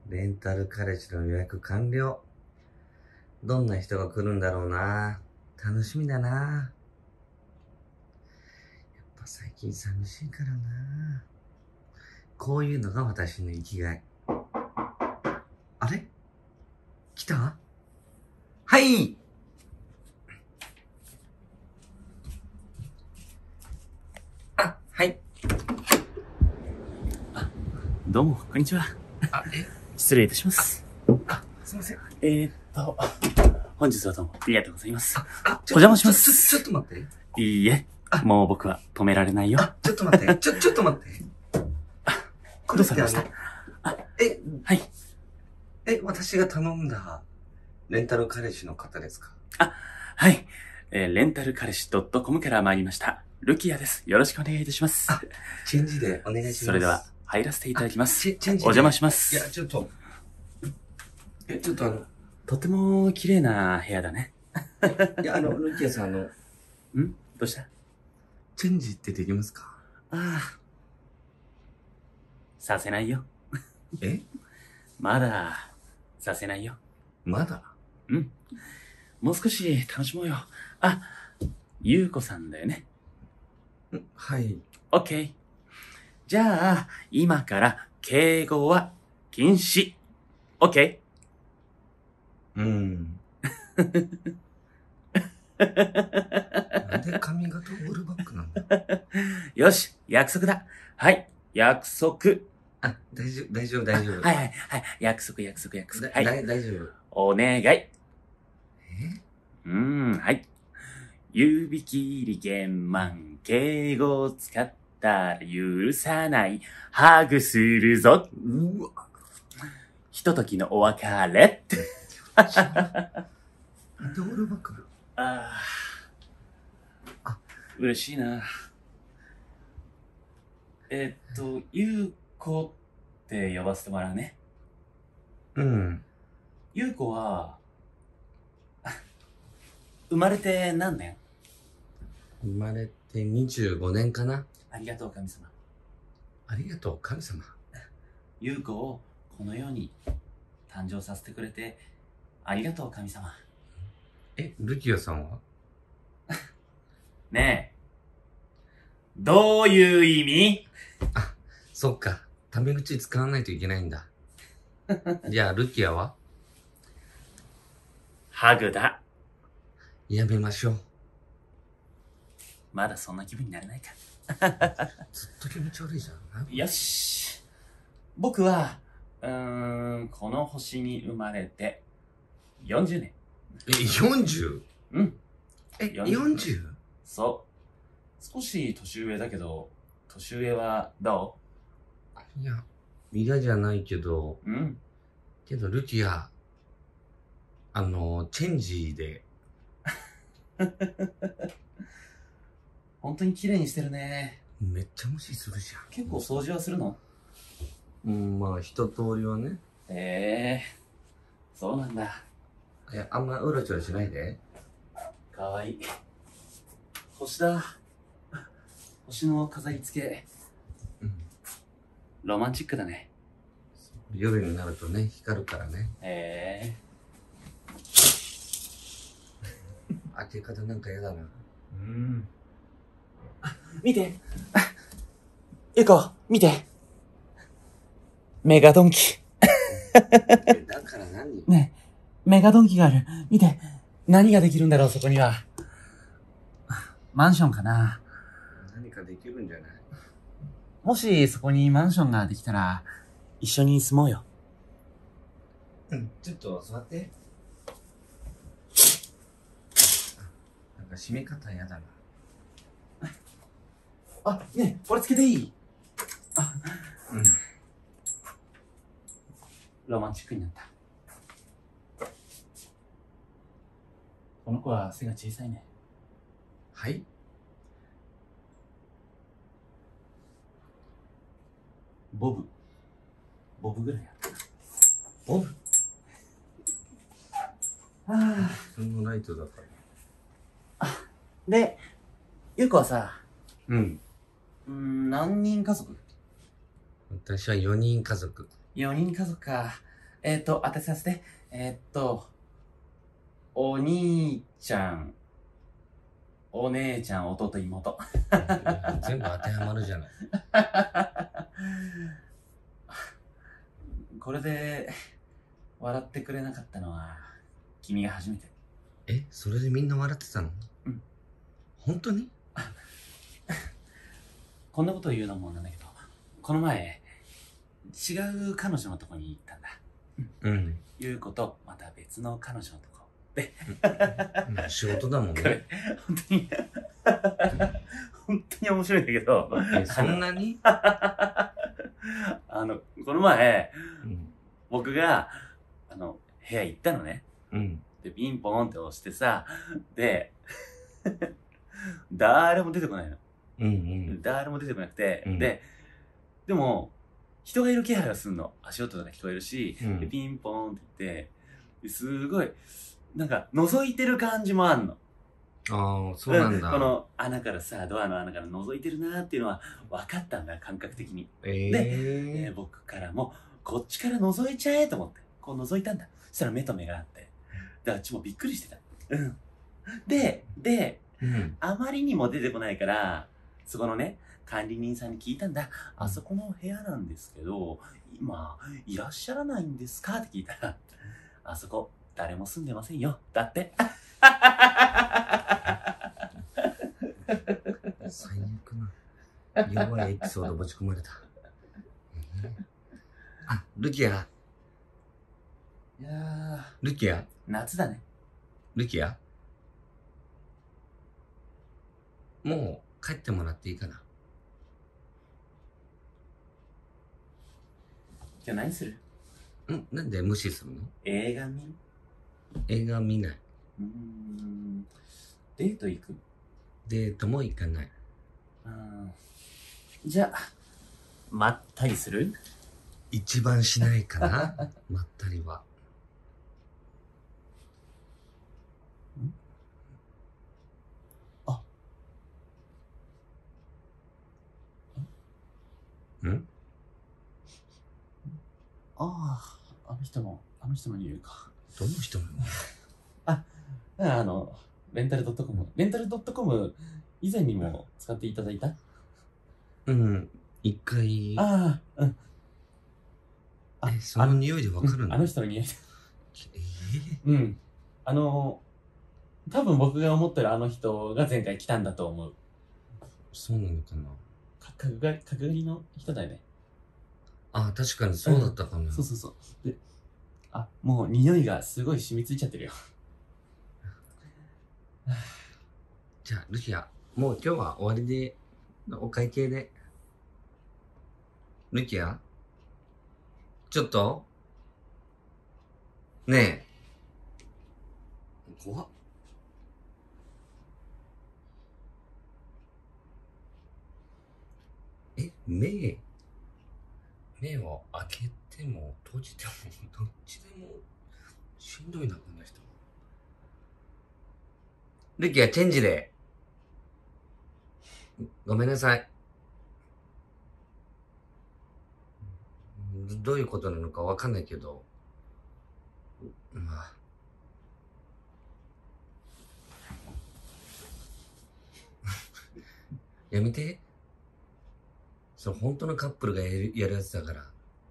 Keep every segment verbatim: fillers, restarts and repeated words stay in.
レンタル彼氏の予約完了。どんな人が来るんだろうな。楽しみだな。やっぱ最近寂しいからな。こういうのが私の生きがい。あれ？来た？はい。あ、はい。 あ、どうも、こんにちは。 あ、え失礼いたします。 あ、すいません。 えーっと、本日はどうもありがとうございます。 あ、あ、 お邪魔します。 ちょ、ちょ、ちょっと待って。 いいえ、もう僕は止められないよ。 あ、ちょっと待って。ちょ、ちょっと待って。 どうされました？ あ、え、 はい。 え、私が頼んだレンタル彼氏の方ですか？ あ、はい。えー、レンタル彼氏 .com から参りました。ルキアです。よろしくお願いいたします。 あ、チェンジでお願いします。 それでは、入らせていただきます。 チェ、チェンジお邪魔します。 いや、ちょっと。え、ちょっとあの。 とても綺麗な部屋だね。 いや、あの、ルキアさん、あの。ん？ どうした？ チェンジってできますか？ ああ。させないよ。 え？ まだ、させないよ。 まだ？ うん。もう少し楽しもうよ。あ、ゆうこさんだよね。 はい。 オッケー。じゃあ、今から敬語は禁止。オッケー。うん。なんで髪型オールバックなんだ？ よし、約束だ。はい、約束。 あ、大丈夫、大丈夫、大丈夫。 はいはいはい、約束、約束、約束。はい。 大丈夫。 お願い。 え？ うーん、はい。指切り弦満、敬語を使ったら許さない。ハグするぞ。 うわ。 ひとときのお別れ。 なんでオールバックなの？ ああ。嬉しいな。えっと、ゆうこって呼ばせてもらうね。 うん。 ゆうこは、生まれて何年？ 生まれてにじゅうごねんかな。 ありがとう神様。 ありがとう神様。 ゆうこをこの世に誕生させてくれてありがとう神様。 え、ルキアさんは？ ねえ、どういう意味？ あ、そっか。タメ口使わないといけないんだ。じゃあ、ルキアは？ ハグだ。 やめましょう。 まだそんな気分になれないか。 ずっと気持ち悪いじゃん。 よし。僕は、うーん、この星に生まれてよんじゅうねん。 え、よんじゅう？ うん。 え、よんじゅう？ そう。少し年上だけど、年上はどいや、嫌じゃないけど、 う？うん。 けどルキア、あの、チェンジで。 本当に綺麗にしてるね。 めっちゃ無視するじゃん。 結構掃除はするの？ うん、まあ、一通りはね。 ええー、そうなんだ。 いや、あんまうろちょろしないで。 かわいい。星だ。星の飾り付け。 うん。 ロマンチックだね。 夜になるとね、光るからね。 へえー。開け方なんか嫌だな。 うん。あ、見て。あ、ゆこ、見て。メガドンキ。 だから何？ ねえ、メガドンキがある。見て。何ができるんだろう、そこには。マンションかな。 何かできるんじゃない？ もしそこにマンションができたら、一緒に住もうよ。 うん、ちょっと座って。なんか締め方やだな。 あ、ねえ、これつけていい？あ、 うん。 ロマンチックになった。この子は背が小さいね。 はい？ ボブ。ボブぐらいや。 ボブ？ ああ。 普通のライトだから。 あ、で、ゆうこはさ、 うん。 うーん、何人家族？ 私はよにん家族。 よにん家族か。 えっと、当てさせて。えー、っと、お兄ちゃん、お姉ちゃん、弟、妹。 全部当てはまるじゃない。 これで、笑ってくれなかったのは、君が初めて。 え、それでみんな笑ってたの？ うん。 本当に？ こんなこと言うのもなんだけど、この前、違う彼女のとこに行ったんだ。 うん。 ゆうこと、また別の彼女のとこで。 まあ仕事だもんね。 これ、本当に、本当に面白いんだけど。 え、そんなに？ あの、この前、 うん、 僕が、あの、部屋行ったのね。 うん。 で、ピンポーンって押してさ、で、誰も出てこないの。 うんうん。 誰も出てこなくて、 うん、 で、でも、人がいる気配がすんの。足音とか聞こえるし、 うん、 でピンポーンって言って、すごい、なんか、覗いてる感じもあんの。 ああ、そうなんだ。 この穴からさ、ドアの穴から覗いてるなーっていうのは分かったんだ、感覚的に。 えー、 で、えー、僕からも、こっちから覗いちゃえと思って、こう覗いたんだ。そしたら目と目があって、で、あっちもびっくりしてた。うん。で、で、 うん、 あまりにも出てこないから、そこのね、管理人さんに聞いたんだ。あそこの部屋なんですけど、今、いらっしゃらないんですかって聞いたら、あそこ、誰も住んでませんよ。だって。 最悪な。弱いエピソードぶち込まれた。あ、ルキア。 いやー。 ルキア？ 夏だね。 ルキア？もう帰ってもらっていいかな。 今日何する？ ん？なんで無視するの？ 映画見る？ 映画見ない。 うーん。デート行く？ デートも行かない。 うん。じゃあ、まったりする？ 一番しないかなまったりは。 ん？あ。 ん？ ああ、あの人の、あの人の理由か。 どの人なの？ あ、あの、レンタルドットコム。レンタルドットコム、以前にも使っていただいた？ うん、一回。 ああ、うん。 あ、え、その匂いでわかるの？ うん、あの人の匂いで。 えー、 うん。あの、多分僕が思ってるあの人が前回来たんだと思う。 そうなのかな？ か、角刈り、角刈りの人だよね。 あ、確かにそうだったかな。 うん、そうそうそう。で、あ、もう匂いがすごい染みついちゃってるよ。 じゃあ、ルキア、もう今日は終わりで、お会計で。ルキア？ちょっとねえ。怖っ。え、目、目を開けても閉じてもどっちでもしんどいな、この人。ルキア、チェンジで。ごめんなさい。どういうことなのかわかんないけど。まあ。やめて。それ本当のカップルがやる、やるやつだから。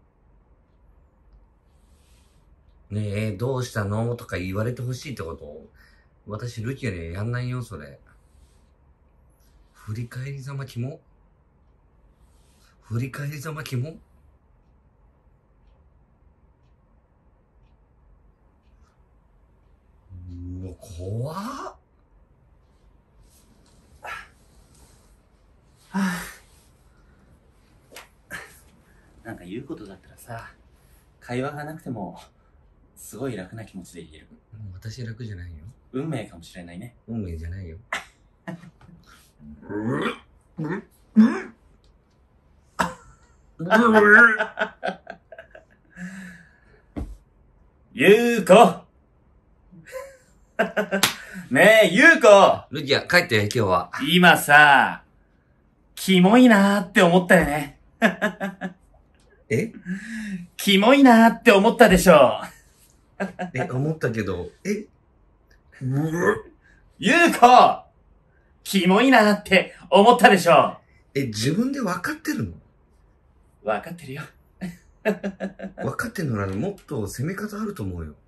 ねえ、どうしたのとか言われてほしいってこと？私、ルキアにはやんないよ、それ。振り返りざまキモ？振り返りざまキモ？うわ、怖っ。はあ、なんか言うことだったらさ、会話がなくても、すごい楽な気持ちで言える。 私楽じゃないよ。 運命かもしれないね。 運命じゃないよ。 ゆうこねえ、ゆうこルキア、帰って今日は。 今さ、キモいなーって思ったよね。 えキモいなーって思ったでしょ。 え、思ったけど、えうゆうこキモいなーって思ったでしょ。 え、自分で分かってるの？ わかってるよ。 分かってんのならもっと攻め方あると思うよ。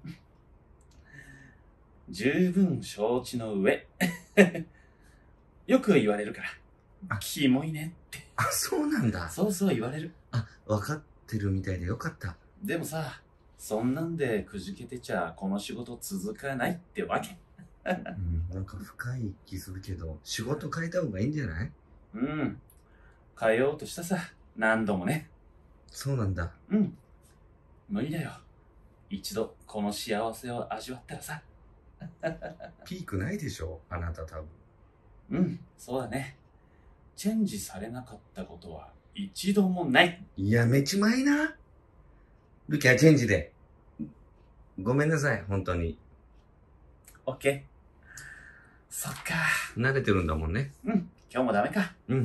十分承知の上。よく言われるから。キモいねって。 あ、そうなんだ。 そうそう言われる。 あ、分かってるみたいでよかった。 でもさ、そんなんでくじけてちゃこの仕事続かないってわけ。 うん、なんか深い気するけど、仕事変えた方がいいんじゃない？ うん。変えようとしたさ。何度もね。 そうなんだ。 うん。無理だよ。一度この幸せを味わったらさ。 ピークないでしょ、あなた多分。 うん、そうだね。チェンジされなかったことは一度もない。 やめちまいな。ルキはチェンジで。ごめんなさい、本当に。 オッケー。そっか。 慣れてるんだもんね。 うん、今日もダメか。 うん。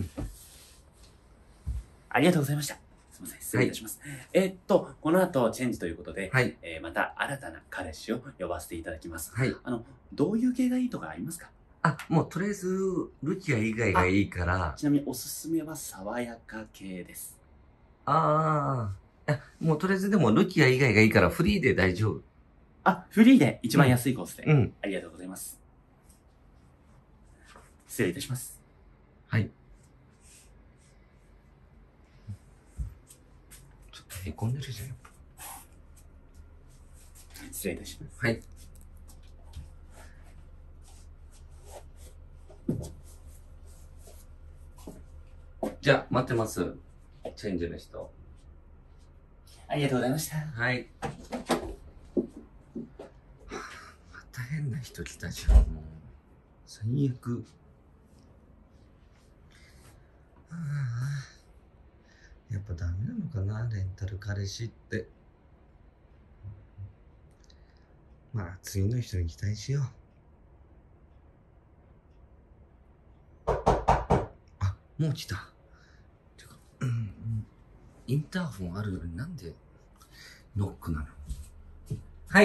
ありがとうございました。すみません、失礼いたします。はい、えー、っと、この後チェンジということで、 はい。 えー、また新たな彼氏を呼ばせていただきます。 はい。 あの、どういう系がいいとかありますか？ あ、もうとりあえず、ルキア以外がいいから。 ちなみにおすすめは爽やか系です。 ああ。あ、もうとりあえずでもルキア以外がいいからフリーで大丈夫。 あ、フリーで一番安いコースで。 うん。ありがとうございます。失礼いたします。 はい。ちょっとへこんでるじゃん。 失礼いたします。 はい。じゃあ、待ってます。チェンジの人。 ありがとうございました。 はい。また変な人来たじゃん、もう。最悪。はあ、やっぱダメなのかな、レンタル彼氏って。まあ、次の人に期待しよう。あ、もう来た。てか、うん、うん。インターホンあるのになんでノックなの？はい。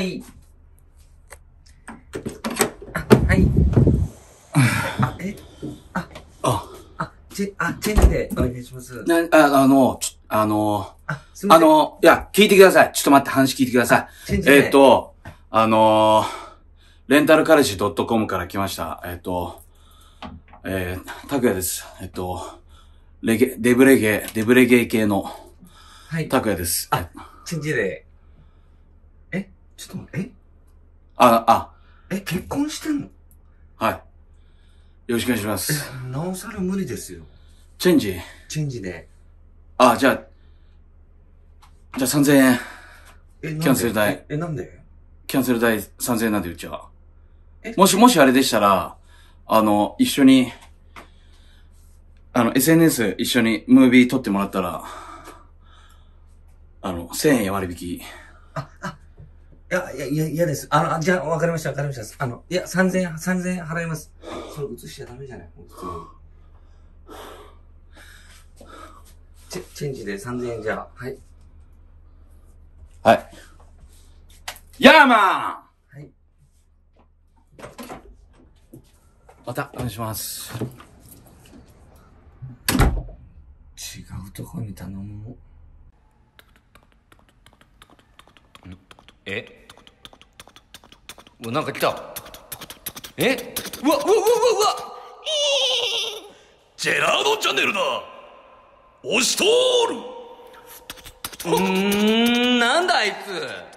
あ、はい。あ、えあ、 あ、 あ、チェ、あ、チェンジでお願いします。 な、あ、あの、ちょ、あの、 あ、すみません。 あの、いや、聞いてください。ちょっと待って、話聞いてください。えーっと、あの、レンタル彼氏 .com から来ました。えーっと、えー、拓也です。えーっと、レゲ、デブレゲ、デブレゲ系の、 はい。 拓也です。 あ、チェンジで。えちょっと待って、えあ、あ、 え、結婚してんの？ はい。よろしくお願いします。 え、なおさら無理ですよ。 チェンジチェンジで。 あ、じゃあ、じゃあさんぜんえん。 え、なんで？ キャンセル代。 え、なんで？ キャンセル代さんぜんえんなんでうちは。もし、もしあれでしたら、あの、一緒に、あの、エスエヌエス 一緒にムービー撮ってもらったら、あの、せんえん割引。 あ、あ、いや、いや、いや、嫌です。あの、じゃあ、わかりました、わかりました。あの、いや、さんぜんえん、さんぜんえん払います。それ映しちゃダメじゃない？チェ、チェンジでさんぜんえんじゃあ、はい。 はい。ヤーマン！ はい。 また、お願いします。 違うとこに頼もう。え？なんか来た。え？うわ、うわ、うわ、うわ、うわ！ ジェラードンチャンネルだ。押し通る。 うーん、なんだあいつ。